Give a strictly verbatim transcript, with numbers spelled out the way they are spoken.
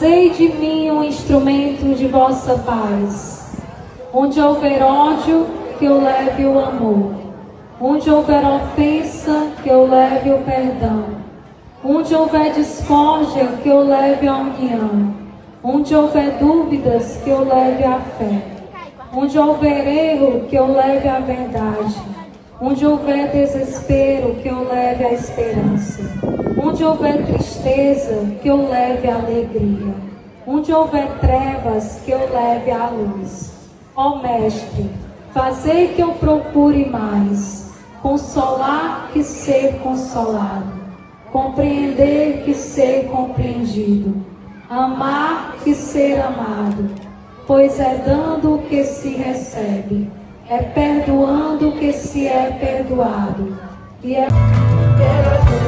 Fazei de mim um instrumento de vossa paz. Onde houver ódio, que eu leve o amor. Onde houver ofensa, que eu leve o perdão. Onde houver discórdia, que eu leve a união. Onde houver dúvidas, que eu leve a fé. Onde houver erro, que eu leve a verdade. Onde houver desespero, que eu leve a esperança. Onde houver tristeza, que eu leve a alegria. Onde houver trevas, que eu leve a luz. Ó Mestre, fazei que eu procure mais, consolar que ser consolado, compreender que ser compreendido, amar que ser amado, pois é dando que se recebe, é perdoando que se é perdoado, e é